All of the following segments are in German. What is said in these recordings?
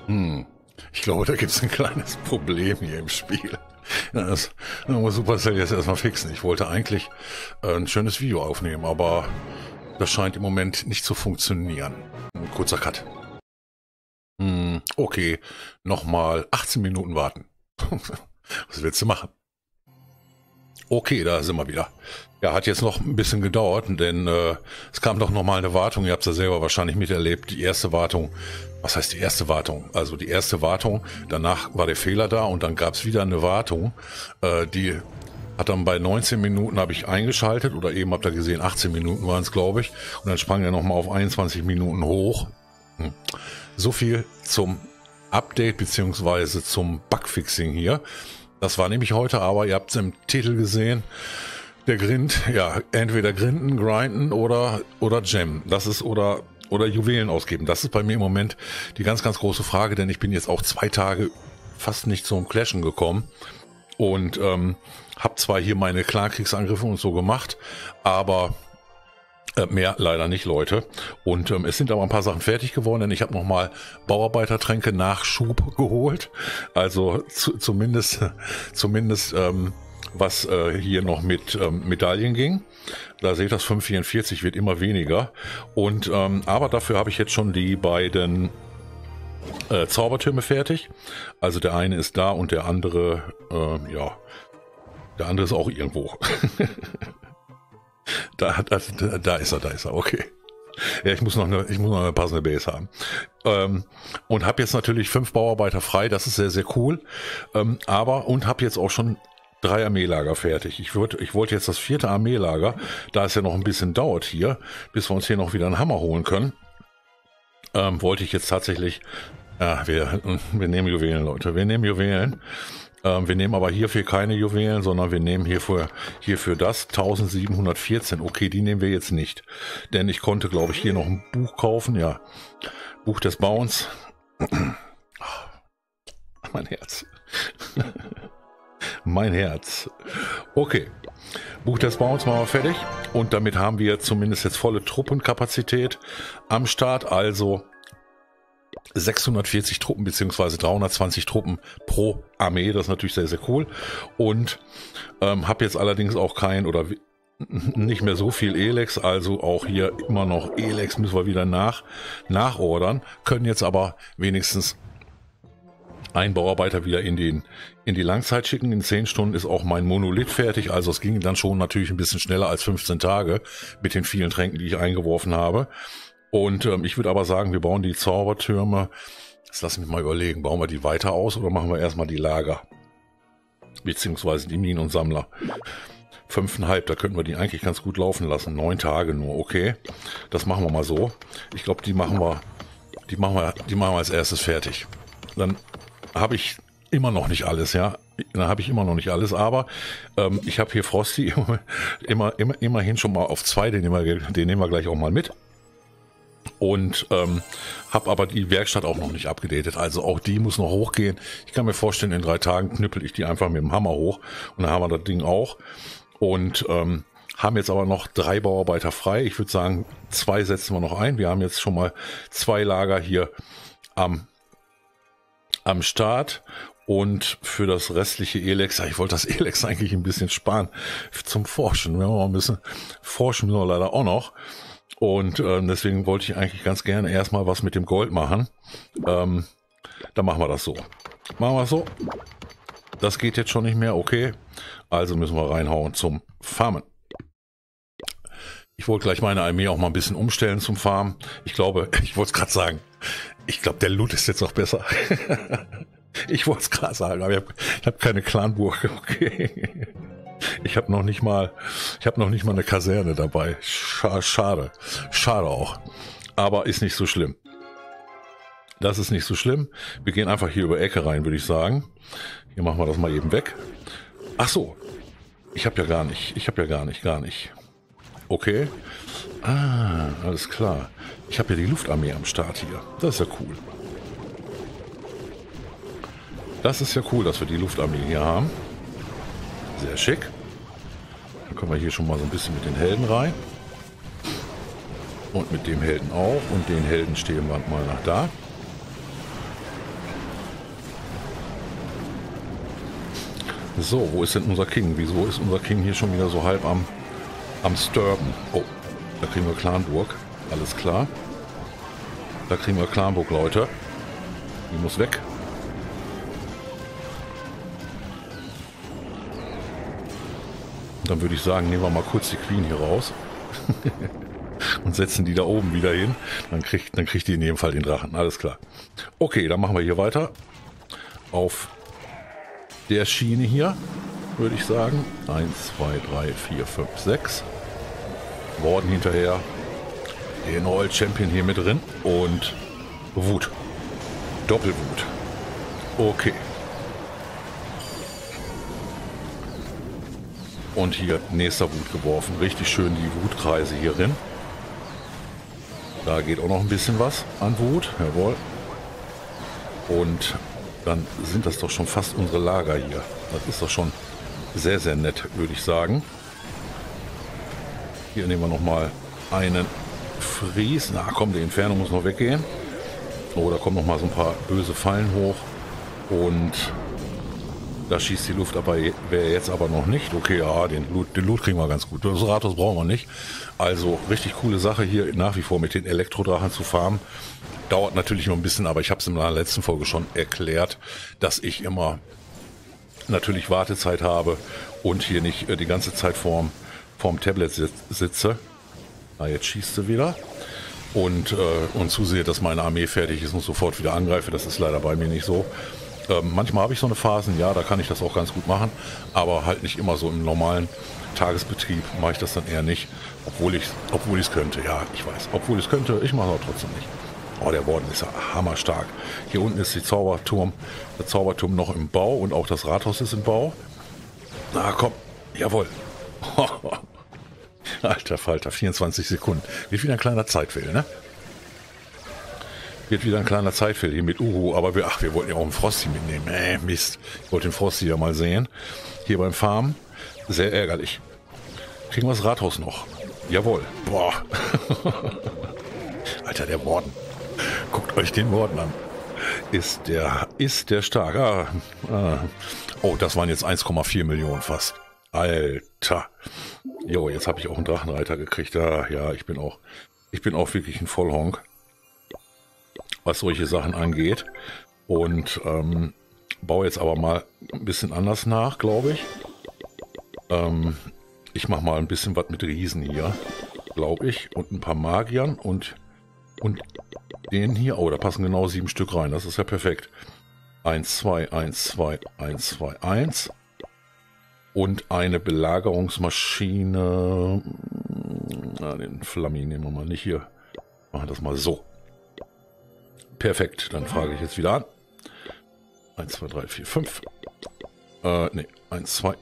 Hm. Ich glaube, da gibt es ein kleines Problem hier im Spiel. Ja, das muss Supercell jetzt erstmal fixen. Ich wollte eigentlich ein schönes Video aufnehmen, aber das scheint im Moment nicht zu funktionieren. Ein kurzer Cut. Okay, nochmal 18 Minuten warten. Was willst du machen? Okay, da sind wir wieder. Ja, hat jetzt noch ein bisschen gedauert, denn es kam doch nochmal eine Wartung. Ihr habt es ja selber wahrscheinlich miterlebt. Die erste Wartung. Was heißt die erste Wartung? Also die erste Wartung, danach war der Fehler da und dann gab es wieder eine Wartung. Die hat dann bei 19 Minuten habe ich eingeschaltet oder eben habt ihr gesehen, 18 Minuten waren es, glaube ich. Und dann sprang er nochmal auf 21 Minuten hoch. So viel zum Update beziehungsweise zum Bugfixing hier. Das war nämlich heute, aber ihr habt es im Titel gesehen. Der Grind, ja, entweder grinden oder Gem. Das ist oder Juwelen ausgeben. Das ist bei mir im Moment die ganz, ganz große Frage, denn ich bin jetzt auch 2 Tage fast nicht zum Clashen gekommen und habe zwar hier meine Klarkriegsangriffe und so gemacht, aber mehr leider nicht, Leute. Und es sind aber ein paar Sachen fertig geworden, denn ich habe nochmal Bauarbeitertränke Nachschub geholt. Also zumindest was hier noch mit Medaillen ging. Da seht ihr, das 544 wird immer weniger. Und aber dafür habe ich jetzt schon die beiden Zaubertürme fertig. Also der eine ist da und der andere, der andere ist auch irgendwo. Da ist er, okay. Ja, ich muss noch eine passende Base haben. Und habe jetzt natürlich 5 Bauarbeiter frei, das ist sehr, sehr cool. Und habe jetzt auch schon 3 Armeelager fertig. Ich wollte jetzt das 4. Armeelager, da es ja noch ein bisschen dauert hier, bis wir uns hier noch wieder einen Hammer holen können, wollte ich jetzt tatsächlich, wir nehmen Juwelen, Leute, wir nehmen Juwelen. Wir nehmen aber hierfür keine Juwelen, sondern wir nehmen hierfür das 1714. Okay, die nehmen wir jetzt nicht. Denn ich konnte, glaube ich, hier noch ein Buch kaufen. Ja, Buch des Bauens. Mein Herz. Mein Herz. Okay, Buch des Bauens machen wir fertig. Und damit haben wir zumindest jetzt volle Truppenkapazität am Start. Also 640 Truppen beziehungsweise 320 Truppen pro Armee, das ist natürlich sehr, sehr cool. Und habe jetzt allerdings auch nicht mehr so viel Elex, also auch hier immer noch Elex müssen wir wieder nachordern, können jetzt aber wenigstens einen Bauarbeiter wieder in die Langzeit schicken. In 10 Stunden ist auch mein Monolith fertig, also es ging dann schon natürlich ein bisschen schneller als 15 Tage mit den vielen Tränken, die ich eingeworfen habe. Und ich würde aber sagen, wir bauen die Zaubertürme, jetzt lass mich mal überlegen, bauen wir die weiter aus oder machen wir erstmal die Lager? Beziehungsweise die Minen und Sammler. 5,5, da könnten wir die eigentlich ganz gut laufen lassen. 9 Tage nur, okay. Das machen wir mal so. Ich glaube, die machen wir als erstes fertig. Dann habe ich immer noch nicht alles, ja. Dann habe ich immer noch nicht alles, aber ich habe hier Frosty immerhin schon mal auf 2, den nehmen wir gleich auch mal mit. Und habe aber die Werkstatt auch noch nicht abgedatet, also auch die muss noch hochgehen. Ich kann mir vorstellen, in 3 Tagen knüppel ich die einfach mit dem Hammer hoch und dann haben wir das Ding auch. Und haben jetzt aber noch 3 Bauarbeiter frei. Ich würde sagen, 2 setzen wir noch ein. Wir haben jetzt schon mal 2 Lager hier am Start. Und für das restliche Elex, ich wollte das Elex eigentlich ein bisschen sparen zum Forschen. Wenn wir mal ein bisschen forschen, müssen wir leider auch noch. Und deswegen wollte ich eigentlich ganz gerne erstmal was mit dem Gold machen. Dann machen wir das so. Das geht jetzt schon nicht mehr, okay. Also müssen wir reinhauen zum Farmen. Ich wollte gleich meine Armee auch mal ein bisschen umstellen zum Farmen. Ich wollte es gerade sagen, ich glaube, der Loot ist jetzt noch besser. Ich wollte es gerade sagen, aber ich hab keine Clanburg, okay. Ich habe noch nicht mal eine Kaserne dabei. Schade auch. Aber ist nicht so schlimm. Das ist nicht so schlimm. Wir gehen einfach hier über Ecke rein, würde ich sagen. Hier machen wir das mal eben weg. Ach so. Ich habe ja gar nicht. Okay. Alles klar. Ich habe ja die Luftarmee am Start hier. Das ist ja cool. Das ist ja cool, dass wir die Luftarmee hier haben. Sehr schick. Dann kommen wir hier schon mal so ein bisschen mit den Helden rein. Und mit dem Helden auch. Und den Helden stehen wir mal nach da. So, wo ist denn unser King? Wieso ist unser King hier schon wieder so halb am Sturben? Oh, da kriegen wir Clanburg. Alles klar. Da kriegen wir Clanburg, Leute. Die muss weg. Dann würde ich sagen, nehmen wir mal kurz die Queen hier raus. Und setzen die da oben wieder hin. Dann kriegt die in jedem Fall den Drachen. Alles klar. Okay, dann machen wir hier weiter. Auf der Schiene hier, würde ich sagen. 1, 2, 3, 4, 5, 6. Warden hinterher. Den Old Champion hier mit drin. Und Wut. Doppelwut. Okay. Und hier nächster Wut geworfen. Richtig schön die Wutkreise hier drin. Da geht auch noch ein bisschen was an Wut. Jawohl. Und dann sind das doch schon fast unsere Lager hier. Das ist doch schon sehr, sehr nett, würde ich sagen. Hier nehmen wir nochmal einen Fries. Na komm, der Inferno muss noch weggehen. Oh, da kommen nochmal so ein paar böse Fallen hoch. Und da schießt die Luft, aber wäre jetzt aber noch nicht. Okay, ja, den Loot kriegen wir ganz gut. Das Rathaus brauchen wir nicht. Also richtig coole Sache hier nach wie vor mit den Elektrodrachen zu farmen. Dauert natürlich noch ein bisschen, aber ich habe es in der letzten Folge schon erklärt, dass ich immer natürlich Wartezeit habe und hier nicht die ganze Zeit vorm Tablet sitze. Na, jetzt schießt sie wieder. Und zusehe, dass meine Armee fertig ist und sofort wieder angreife. Das ist leider bei mir nicht so. Manchmal habe ich so eine Phasen, ja, da kann ich das auch ganz gut machen, aber halt nicht immer so im normalen Tagesbetrieb mache ich das dann eher nicht, obwohl ich es könnte, ja, ich weiß, obwohl ich es könnte, ich mache es aber trotzdem nicht. Oh, der Warden ist ja hammerstark. Hier unten ist der Zauberturm noch im Bau und auch das Rathaus ist im Bau. Na komm, jawohl. Alter Falter, 24 Sekunden. Wird wieder ein kleiner Zeitfehl, ne? Wird wieder ein kleiner Zeitfehl hier mit Uhu, aber wir wollten ja auch einen Frosty mitnehmen. Mist. Ich wollte den Frosty ja mal sehen. Hier beim Farmen. Sehr ärgerlich. Kriegen wir das Rathaus noch? Jawohl. Boah. Alter, der Warden. Guckt euch den Warden an. Ist der stark. Oh, das waren jetzt 1,4 Millionen fast. Alter. Jo, jetzt habe ich auch einen Drachenreiter gekriegt. Ja, ich bin auch wirklich ein Vollhonk, was solche Sachen angeht. Und baue jetzt aber mal ein bisschen anders nach, glaube ich. Ich mache mal ein bisschen was mit Riesen hier, glaube ich. Und ein paar Magiern und den hier. Oh, da passen genau 7 Stück rein. Das ist ja perfekt. 1, 2, 1, 2, 1, 2, 1. Und eine Belagerungsmaschine. Den Flammi nehmen wir mal nicht hier. Machen das mal so. Perfekt, dann frage ich jetzt wieder an. 1, 2, 3, 4, 5. Ne, 1, 2,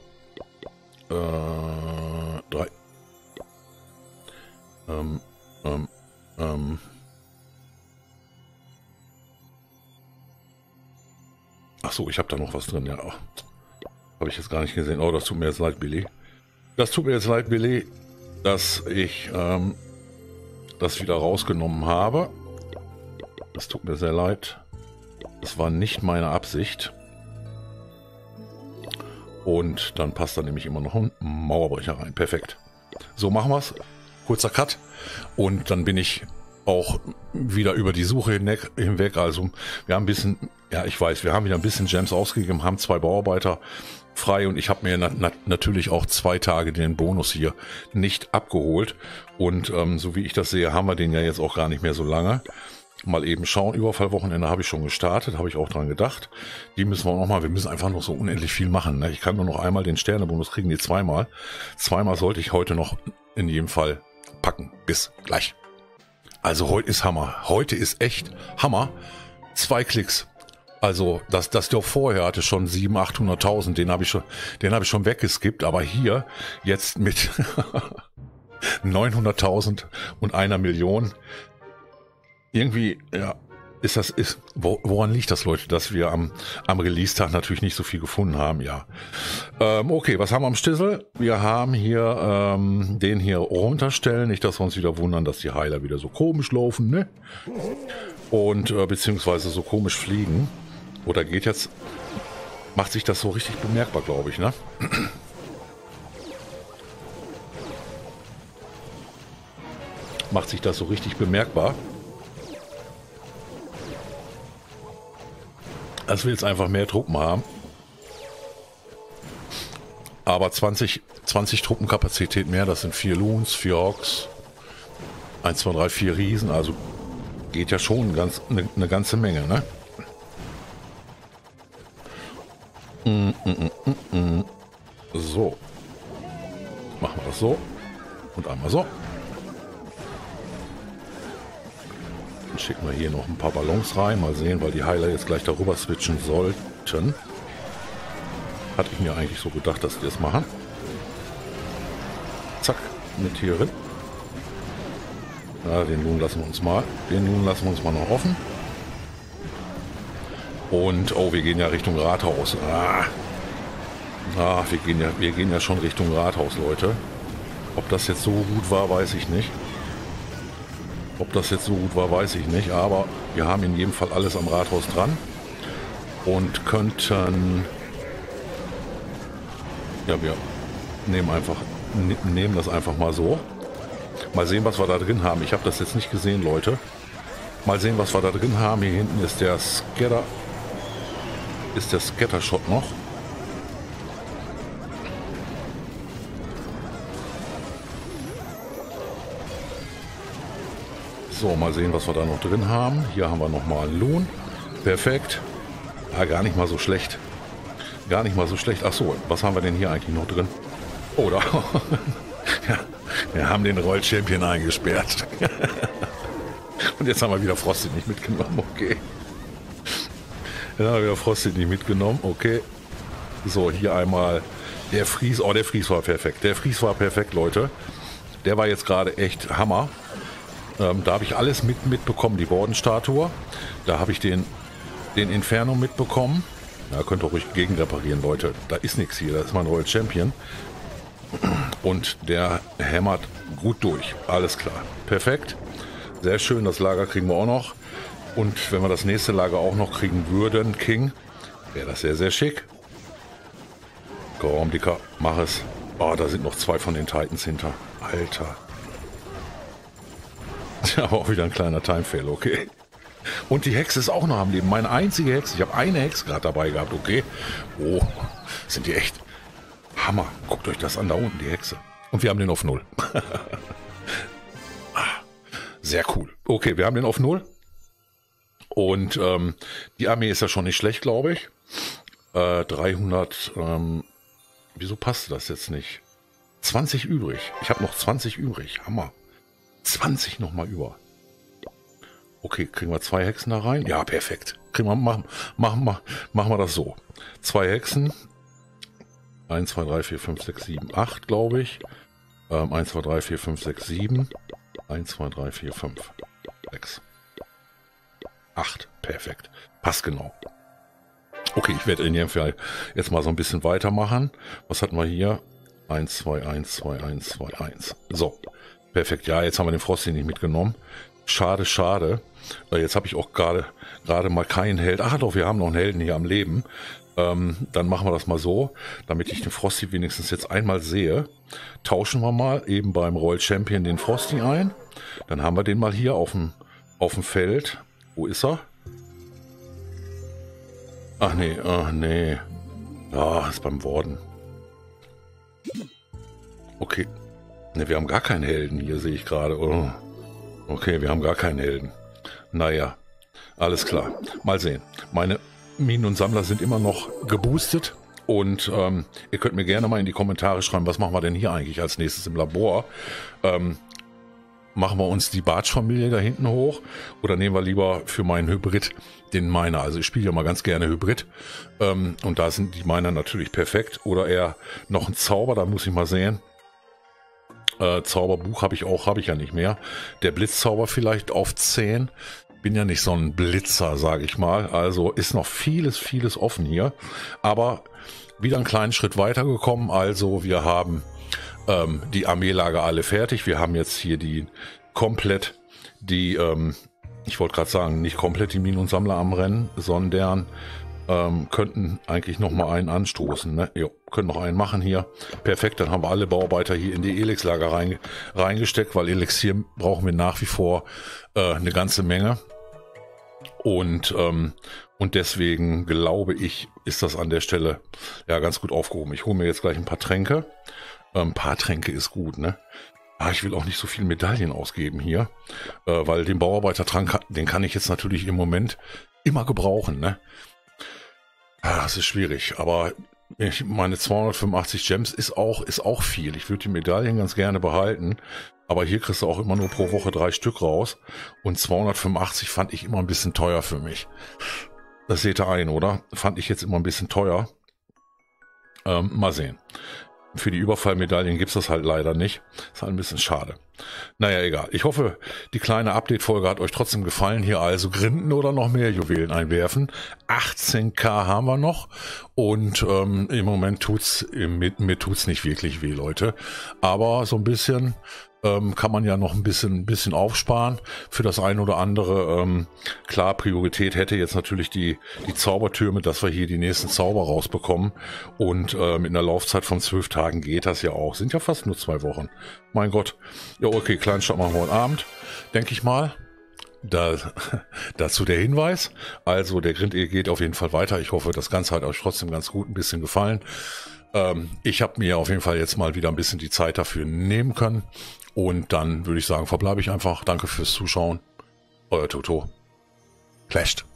3. Ach so, ich habe da noch was drin, ja. Habe ich jetzt gar nicht gesehen. Oh, das tut mir jetzt leid, Billy. Das tut mir jetzt leid, Billy, dass ich das wieder rausgenommen habe. Das tut mir sehr leid. Das war nicht meine Absicht. Und dann passt da nämlich immer noch ein Mauerbrecher rein. Perfekt. So machen wir es. Kurzer Cut. Und dann bin ich auch wieder über die Suche hinweg. Also wir haben ein bisschen, ja ich weiß, wir haben wieder ein bisschen Gems ausgegeben, haben 2 Bauarbeiter frei und ich habe mir natürlich auch 2 Tage den Bonus hier nicht abgeholt. Und so wie ich das sehe, haben wir den ja jetzt auch gar nicht mehr so lange. Mal eben schauen, Überfallwochenende habe ich schon gestartet, habe ich auch dran gedacht. Die müssen wir auch nochmal, wir müssen einfach noch so unendlich viel machen. Ne? Ich kann nur noch einmal den Sternebonus kriegen, die zweimal. Zweimal sollte ich heute noch in jedem Fall packen. Bis gleich. Also heute ist Hammer. Heute ist echt Hammer. 2 Klicks. Also das Dorf vorher hatte schon 700.000, 800.000, den habe ich schon weggeskippt. Aber hier jetzt mit 900.000 und 1 Million. Irgendwie, ja, woran liegt das, Leute, dass wir am Release-Tag natürlich nicht so viel gefunden haben, ja. Okay, was haben wir am Stissel? Wir haben hier den hier runterstellen, nicht, dass wir uns wieder wundern, dass die Heiler wieder so komisch laufen, ne? Und beziehungsweise so komisch fliegen. Oder geht jetzt macht sich das so richtig bemerkbar, glaube ich, ne? Macht sich das so richtig bemerkbar. Dass wir jetzt einfach mehr Truppen haben. Aber 20 Truppenkapazität mehr, das sind 4 Loons, 4 Orks, 1, 2, 3, 4 Riesen, also geht ja schon eine ganze Menge, ne? So. Machen wir das so. Und einmal so. Dann schicken wir hier noch ein paar Ballons rein. Mal sehen, weil die Heiler jetzt gleich darüber switchen sollten. Hatte ich mir eigentlich so gedacht, dass die das machen. Zack, mit hier drin. Ja, den Loon lassen wir uns mal. Den Loon lassen wir uns mal noch offen. Und, oh, wir gehen ja Richtung Rathaus. Wir gehen ja schon Richtung Rathaus, Leute. Ob das jetzt so gut war, weiß ich nicht. Aber wir haben in jedem Fall alles am Rathaus dran. Und könnten... Ja, wir nehmen das einfach mal so. Mal sehen, was wir da drin haben. Ich habe das jetzt nicht gesehen, Leute. Mal sehen, was wir da drin haben. Hier hinten ist der Scattershot noch. So, mal sehen, was wir da noch drin haben. Hier haben wir nochmal einen Loon. Perfekt. Ah, gar nicht mal so schlecht. Ach so, was haben wir denn hier eigentlich noch drin? Oh, da. Ja, wir haben den Royal Champion eingesperrt. Und jetzt haben wir wieder Frosty nicht mitgenommen. Okay. Ja, wieder Frosty nicht mitgenommen. Okay. So, hier einmal der Fries. Oh, der Fries war perfekt. Leute. Der war jetzt gerade echt Hammer. Da habe ich alles mitbekommen. Die Warden-Statue. Da habe ich den Inferno mitbekommen. Ja, könnt ihr ruhig gegen reparieren, Leute. Da ist nichts hier. Da ist mein Royal Champion. Und der hämmert gut durch. Alles klar. Perfekt. Sehr schön. Das Lager kriegen wir auch noch. Und wenn wir das nächste Lager auch noch kriegen würden, King, wäre das sehr, sehr schick. Komm, Dicker, mach es. Oh, da sind noch 2 von den Titans hinter. Alter. Aber auch wieder ein kleiner Time-Fail, okay. Und die Hexe ist auch noch am Leben. Meine einzige Hexe. Ich habe eine Hexe gerade dabei gehabt, okay. Oh, sind die echt Hammer. Guckt euch das an, da unten, die Hexe. Und wir haben den auf 0. Sehr cool. Okay, wir haben den auf 0. Und die Armee ist ja schon nicht schlecht, glaube ich. 300, wieso passte das jetzt nicht? 20 übrig. Ich habe noch 20 übrig. Hammer. 20 nochmal über. Okay, kriegen wir 2 Hexen da rein? Ja, perfekt. Machen wir das so. 2 Hexen. 1, 2, 3, 4, 5, 6, 7, 8, glaube ich. 1, 2, 3, 4, 5, 6, 7. 1, 2, 3, 4, 5, 6. 8. Perfekt. Passt genau. Okay, ich werde in jedem Fall jetzt mal so ein bisschen weitermachen. Was hatten wir hier? 1, 2, 1, 2, 1, 2, 1. So. Perfekt. Ja, jetzt haben wir den Frosty nicht mitgenommen. Schade, schade. Jetzt habe ich auch gerade mal keinen Held. Ach doch, wir haben noch einen Helden hier am Leben. Dann machen wir das mal so, damit ich den Frosty wenigstens jetzt einmal sehe. Tauschen wir mal eben beim Royal Champion den Frosty ein. Dann haben wir den mal hier auf dem Feld. Wo ist er? Ach nee. Ah, ist beim Warden. Okay. Ne, wir haben gar keinen Helden hier, sehe ich gerade. Oh. Okay, wir haben gar keinen Helden. Naja, alles klar. Mal sehen. Meine Minen und Sammler sind immer noch geboostet. Und ihr könnt mir gerne mal in die Kommentare schreiben, was machen wir denn hier eigentlich als nächstes im Labor? Machen wir uns die Bartsch-Familie da hinten hoch oder nehmen wir lieber für meinen Hybrid den Miner? Also ich spiele ja mal ganz gerne Hybrid und da sind die Miner natürlich perfekt. Oder eher noch ein Zauber, da muss ich mal sehen. Zauberbuch habe ich ja nicht mehr. Der Blitzzauber vielleicht auf 10. Bin ja nicht so ein Blitzer, sage ich mal. Also ist noch vieles offen hier. Aber wieder einen kleinen Schritt weiter gekommen. Also wir haben die Armeelager alle fertig. Wir haben jetzt hier ich wollte gerade sagen, nicht komplett die Minen und Sammler am Rennen, sondern könnten eigentlich noch mal einen anstoßen. Ne? Jo, können noch einen machen hier. Perfekt, dann haben wir alle Bauarbeiter hier in die Elix-Lager reingesteckt, weil Elixier brauchen wir nach wie vor eine ganze Menge. Und deswegen glaube ich, ist das an der Stelle ja ganz gut aufgehoben. Ich hole mir jetzt gleich ein paar Tränke. Ein paar Tränke ist gut, ne? Ich will auch nicht so viel Medaillen ausgeben hier, weil den Bauarbeitertrank, den kann ich jetzt natürlich im Moment immer gebrauchen, ne? Das ist schwierig, aber meine 285 Gems ist auch viel. Ich würde die Medaillen ganz gerne behalten, aber hier kriegst du auch immer nur pro Woche 3 Stück raus und 285 fand ich immer ein bisschen teuer für mich. Das seht ihr ein, oder? Fand ich jetzt immer ein bisschen teuer. Mal sehen. Für die Überfallmedaillen gibt's das halt leider nicht. Ist halt ein bisschen schade. Naja, egal. Ich hoffe, die kleine Update-Folge hat euch trotzdem gefallen. Hier also grinden oder noch mehr Juwelen einwerfen. 18.000 haben wir noch. Und im Moment mir tut's nicht wirklich weh, Leute. Aber so ein bisschen kann man ja noch ein bisschen aufsparen für das ein oder andere. Klar, Priorität hätte jetzt natürlich die Zaubertürme, dass wir hier die nächsten Zauber rausbekommen. Und mit einer Laufzeit von 12 Tagen geht das ja auch. Sind ja fast nur 2 Wochen. Mein Gott. Ja, okay, Kleinstadt machen wir heute Abend, denke ich mal. Dazu der Hinweis. Also der Grind geht auf jeden Fall weiter. Ich hoffe, das Ganze hat euch trotzdem ganz gut ein bisschen gefallen. Ich habe mir auf jeden Fall jetzt mal wieder ein bisschen die Zeit dafür nehmen können. Und dann würde ich sagen, verbleibe ich einfach. Danke fürs Zuschauen. Euer Toto. Clashed.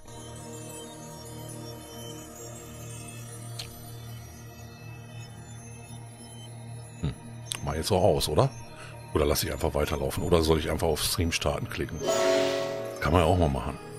Mal jetzt auch aus, oder? Oder lasse ich einfach weiterlaufen? Oder soll ich einfach auf Stream starten klicken? Kann man ja auch mal machen.